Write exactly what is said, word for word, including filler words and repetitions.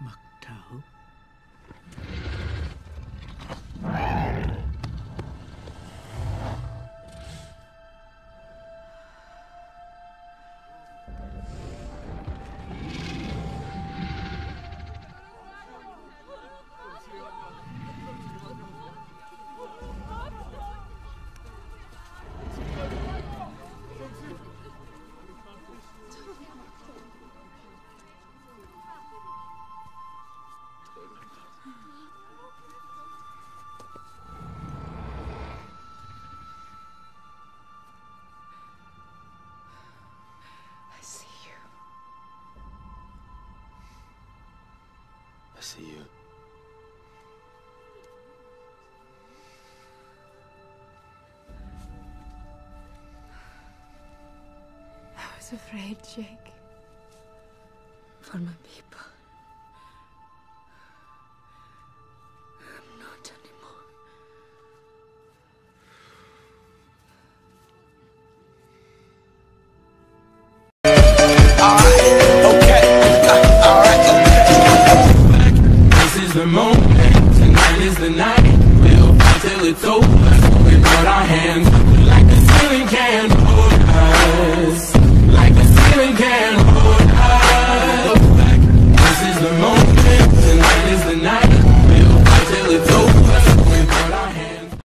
Mactau. I see you. I was afraid, Jake. For my people. I'm not anymore. The moment, tonight is the night. We'll fight till it's over. We put our hands like the ceiling can hold us, like the ceiling can.